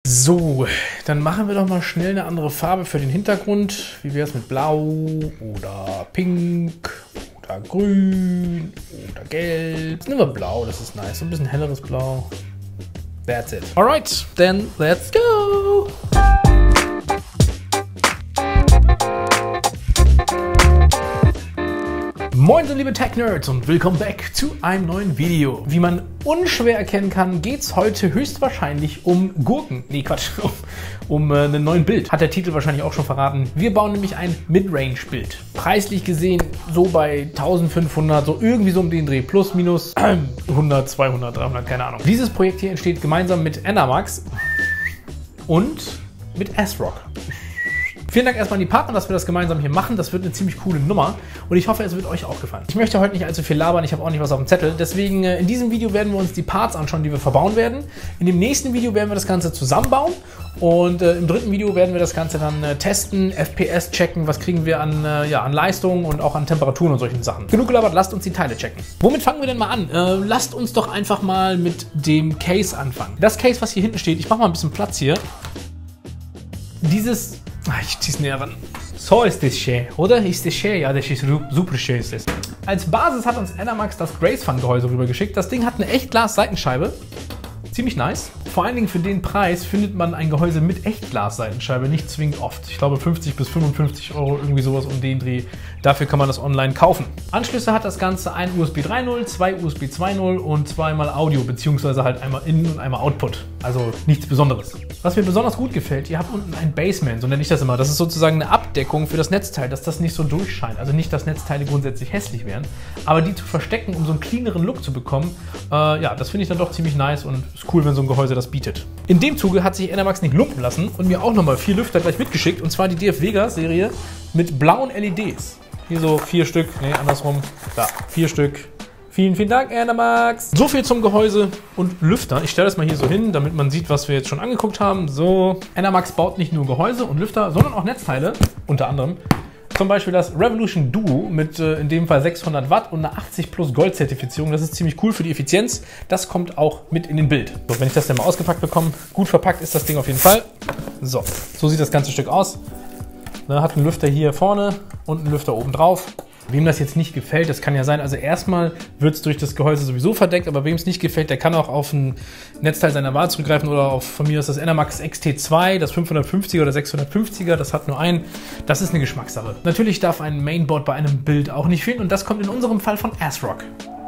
So, dann machen wir doch mal schnell eine andere Farbe für den Hintergrund. Wie wäre es mit Blau oder Pink oder Grün oder Gelb? Nehmen wir Blau, das ist nice. Ein bisschen helleres Blau. That's it. Alright, then let's go! Moin so liebe Tech-Nerds und willkommen back zu einem neuen Video. Wie man unschwer erkennen kann, geht es heute höchstwahrscheinlich um Gurken. Nee, Quatsch, um einen neuen Bild. Hat der Titel wahrscheinlich auch schon verraten. Wir bauen nämlich ein Midrange-Bild. Preislich gesehen so bei 1500, so irgendwie so um den Dreh. Plus, minus 100, 200, 300, keine Ahnung. Dieses Projekt hier entsteht gemeinsam mit Enermax und mit ASRock. Vielen Dank erstmal an die Partner, dass wir das gemeinsam hier machen. Das wird eine ziemlich coole Nummer und ich hoffe, es wird euch auch gefallen. Ich möchte heute nicht allzu viel labern, ich habe auch nicht was auf dem Zettel. Deswegen in diesem Video werden wir uns die Parts anschauen, die wir verbauen werden. In dem nächsten Video werden wir das Ganze zusammenbauen und im dritten Video werden wir das Ganze dann testen, FPS checken, was kriegen wir an, an Leistung und auch an Temperaturen und solchen Sachen. Genug gelabert, lasst uns die Teile checken. Womit fangen wir denn mal an? Lasst uns doch einfach mal mit dem Case anfangen. Das Case, was hier hinten steht, ich mache mal ein bisschen Platz hier. Dieses... Ich zieh's näher ran. So ist das schön, oder? Ist das schön? Ja, das ist super schön. Ist das. Als Basis hat uns Enermax das Gracefun-Gehäuse rübergeschickt. Das Ding hat eine Echtglas-Seitenscheibe. Ziemlich nice. Vor allen Dingen für den Preis findet man ein Gehäuse mit Echtglas-Seitenscheibe nicht zwingend oft. Ich glaube 50 bis 55 Euro, irgendwie sowas um den Dreh. Dafür kann man das online kaufen. Anschlüsse hat das Ganze ein USB 3.0, zwei USB 2.0 und zweimal Audio, beziehungsweise halt einmal In- und einmal Output. Also nichts Besonderes. Was mir besonders gut gefällt, ihr habt unten ein Basement, so nenne ich das immer. Das ist sozusagen eine Abdeckung für das Netzteil, dass das nicht so durchscheint. Also nicht, dass Netzteile grundsätzlich hässlich wären, aber die zu verstecken, um so einen cleaneren Look zu bekommen, das finde ich dann doch ziemlich nice und ist cool, wenn so ein Gehäuse das bietet. In dem Zuge hat sich Enermax nicht lumpen lassen und mir auch nochmal 4 Lüfter gleich mitgeschickt, und zwar die DF Vega Serie mit blauen LEDs. Hier so 4 Stück, nee, andersrum, da, 4 Stück. Vielen, vielen Dank, Enermax. So viel zum Gehäuse und Lüfter. Ich stelle das mal hier so hin, damit man sieht, was wir jetzt schon angeguckt haben. So, Enermax baut nicht nur Gehäuse und Lüfter, sondern auch Netzteile, unter anderem. Zum Beispiel das Revolution Duo mit in dem Fall 600 Watt und einer 80 plus Gold Zertifizierung. Das ist ziemlich cool für die Effizienz. Das kommt auch mit in den Bild. So, wenn ich das dann mal ausgepackt bekomme, gut verpackt ist das Ding auf jeden Fall. So sieht das ganze Stück aus. Hat einen Lüfter hier vorne und einen Lüfter oben drauf. Wem das jetzt nicht gefällt, das kann ja sein, also erstmal wird es durch das Gehäuse sowieso verdeckt, aber wem es nicht gefällt, der kann auch auf ein Netzteil seiner Wahl zurückgreifen oder auf, von mir ist das Enermax XT2, das 550er oder 650er, das hat nur einen, das ist eine Geschmackssache. Natürlich darf ein Mainboard bei einem Bild auch nicht fehlen und das kommt in unserem Fall von ASRock.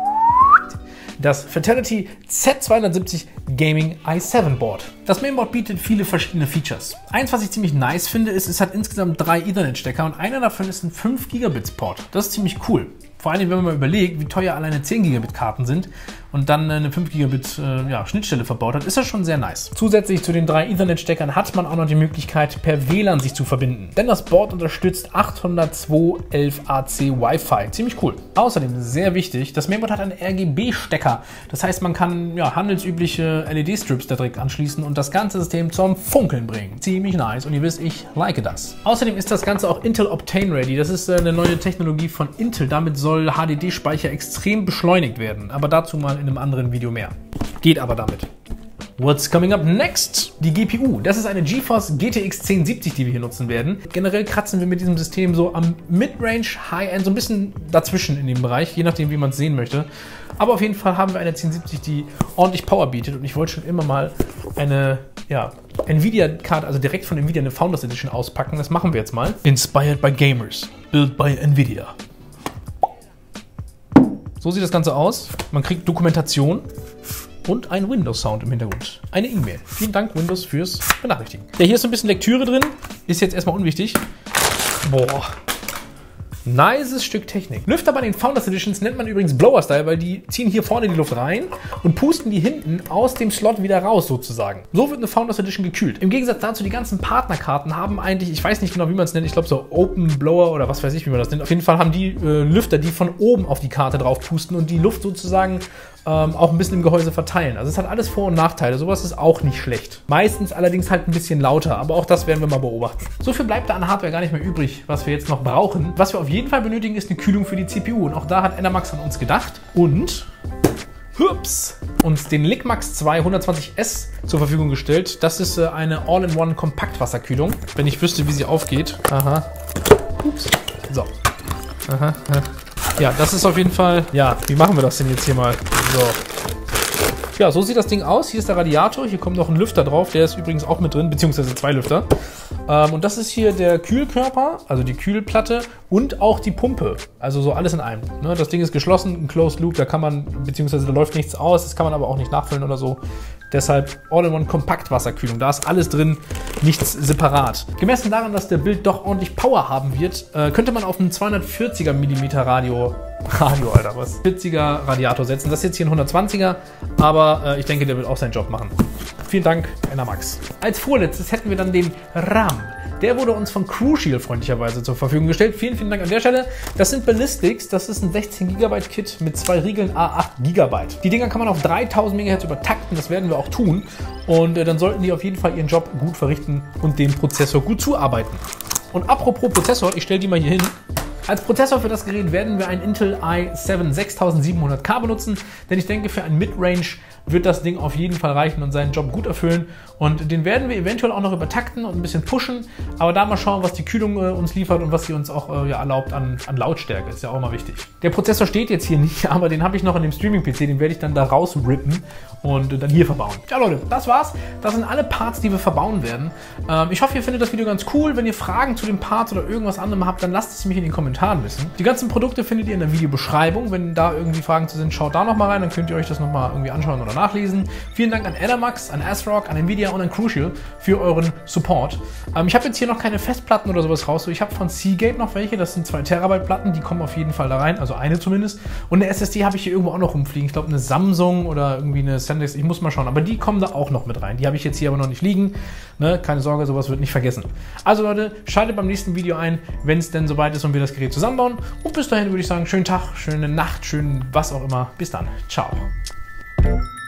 Das Fatality Z270 Gaming i7 Board. Das Mainboard bietet viele verschiedene Features. Eins, was ich ziemlich nice finde, ist, es hat insgesamt 3 Ethernet-Stecker und einer davon ist ein 5 Gigabits Port. Das ist ziemlich cool. Vor allem, wenn man mal überlegt, wie teuer alleine 10 Gigabit Karten sind und dann eine 5 Gigabit Schnittstelle verbaut hat, ist das schon sehr nice. Zusätzlich zu den 3 Ethernet-Steckern hat man auch noch die Möglichkeit, per WLAN sich zu verbinden. Denn das Board unterstützt 802.11ac Wi-Fi. Ziemlich cool. Außerdem, sehr wichtig, das Mainboard hat einen RGB-Stecker. Das heißt, man kann handelsübliche LED-Strips da direkt anschließen und das ganze System zum Funkeln bringen. Ziemlich nice und ihr wisst, ich like das. Außerdem ist das Ganze auch Intel Optane Ready. Das ist eine neue Technologie von Intel. Damit soll HDD-Speicher extrem beschleunigt werden, aber dazu mal in einem anderen Video mehr. Geht aber damit. What's coming up next? Die GPU. Das ist eine GeForce GTX 1070, die wir hier nutzen werden. Generell kratzen wir mit diesem System so am Midrange, High-End, so ein bisschen dazwischen in dem Bereich, je nachdem, wie man es sehen möchte. Aber auf jeden Fall haben wir eine 1070, die ordentlich Power bietet und ich wollte schon immer mal eine Nvidia-Karte, also direkt von Nvidia eine Founders Edition auspacken. Das machen wir jetzt mal. Inspired by Gamers, built by Nvidia. So sieht das Ganze aus. Man kriegt Dokumentation und einen Windows-Sound im Hintergrund. Eine E-Mail. Vielen Dank, Windows, fürs Benachrichtigen. Ja, hier ist so ein bisschen Lektüre drin. Ist jetzt erstmal unwichtig. Boah. Nices Stück Technik. Lüfter bei den Founders Editions nennt man übrigens Blower Style, weil die ziehen hier vorne die Luft rein und pusten die hinten aus dem Slot wieder raus sozusagen. So wird eine Founders Edition gekühlt. Im Gegensatz dazu, die ganzen Partnerkarten haben eigentlich, ich weiß nicht genau, wie man es nennt, ich glaube so Open Blower oder was weiß ich, wie man das nennt. Auf jeden Fall haben die Lüfter, die von oben auf die Karte drauf pusten und die Luft sozusagen auch ein bisschen im Gehäuse verteilen. Also es hat alles Vor- und Nachteile. Sowas ist auch nicht schlecht. Meistens allerdings halt ein bisschen lauter, aber auch das werden wir mal beobachten. So viel bleibt da an Hardware gar nicht mehr übrig, was wir jetzt noch brauchen. Was wir auf jeden Fall benötigen, ist eine Kühlung für die CPU. Und auch da hat Enermax an uns gedacht. Und hups, uns den Lickmax 2 120S zur Verfügung gestellt. Das ist eine All-in-One Kompaktwasserkühlung. Wenn ich wüsste, wie sie aufgeht. Aha. Ups. So. Aha. Ja, das ist auf jeden Fall... Ja, wie machen wir das denn jetzt hier mal? So. Ja, so sieht das Ding aus. Hier ist der Radiator. Hier kommt noch ein Lüfter drauf. Der ist übrigens auch mit drin, beziehungsweise 2 Lüfter. Und das ist hier der Kühlkörper, also die Kühlplatte und auch die Pumpe. Also so alles in einem. Ne? Das Ding ist geschlossen, ein Closed Loop. Da kann man, beziehungsweise da läuft nichts aus. Das kann man aber auch nicht nachfüllen oder so. Deshalb All-in-One Kompaktwasserkühlung. Da ist alles drin, nichts separat. Gemessen daran, dass der Bild doch ordentlich Power haben wird, könnte man auf einen 240er mm Radio, Alter, was? 40er Radiator setzen. Das ist jetzt hier ein 120er, aber ich denke, der wird auch seinen Job machen. Vielen Dank, Enermax. Als vorletztes hätten wir dann den RAM. Der wurde uns von Crucial freundlicherweise zur Verfügung gestellt. Vielen, vielen Dank an der Stelle. Das sind Ballistics. Das ist ein 16 GB Kit mit 2 Riegeln A8 GB. Die Dinger kann man auf 3000 MHz übertakten. Das werden wir auch tun. Und dann sollten die auf jeden Fall ihren Job gut verrichten und dem Prozessor gut zuarbeiten. Und apropos Prozessor, ich stelle die mal hier hin. Als Prozessor für das Gerät werden wir einen Intel i7 6700K benutzen, denn ich denke, für ein Midrange wird das Ding auf jeden Fall reichen und seinen Job gut erfüllen. Und den werden wir eventuell auch noch übertakten und ein bisschen pushen, aber da mal schauen, was die Kühlung uns liefert und was sie uns auch erlaubt an Lautstärke. Ist ja auch mal wichtig. Der Prozessor steht jetzt hier nicht, aber den habe ich noch in dem Streaming-PC, den werde ich dann da rausrippen und dann hier verbauen. Ja Leute, das war's. Das sind alle Parts, die wir verbauen werden. Ich hoffe, ihr findet das Video ganz cool. Wenn ihr Fragen zu den Parts oder irgendwas anderem habt, dann lasst es mich in den Kommentaren wissen. Die ganzen Produkte findet ihr in der Videobeschreibung. Wenn da irgendwie Fragen zu sind, schaut da nochmal rein, dann könnt ihr euch das nochmal irgendwie anschauen oder nachlesen. Vielen Dank an Enermax, an ASRock, an Nvidia und an Crucial für euren Support. Ich habe jetzt hier noch keine Festplatten oder sowas raus. Ich habe von Seagate noch welche, das sind 2 Terabyte Platten, die kommen auf jeden Fall da rein, also eine zumindest. Und eine SSD habe ich hier irgendwo auch noch rumfliegen. Ich glaube eine Samsung oder irgendwie eine SanDisk, ich muss mal schauen. Aber die kommen da auch noch mit rein. Die habe ich jetzt hier aber noch nicht liegen. Ne? Keine Sorge, sowas wird nicht vergessen. Also Leute, schaltet beim nächsten Video ein, wenn es denn soweit ist und wir das Gerät zusammenbauen. Und bis dahin würde ich sagen, schönen Tag, schöne Nacht, schönen was auch immer. Bis dann. Ciao.